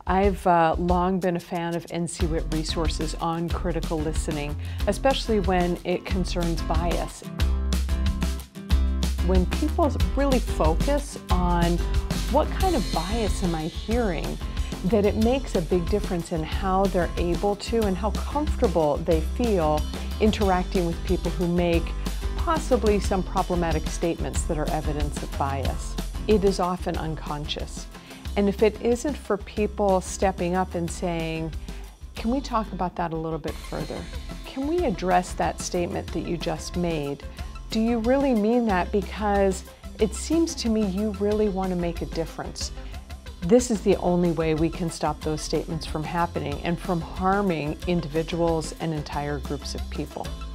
I've long been a fan of NCWIT resources on critical listening, especially when it concerns bias. When people really focus on what kind of bias am I hearing, that it makes a big difference in how they're able to and how comfortable they feel interacting with people who make possibly some problematic statements that are evidence of bias. It is often unconscious. And if it isn't for people stepping up and saying, can we talk about that a little bit further? Can we address that statement that you just made? Do you really mean that? Because it seems to me you really want to make a difference. This is the only way we can stop those statements from happening and from harming individuals and entire groups of people.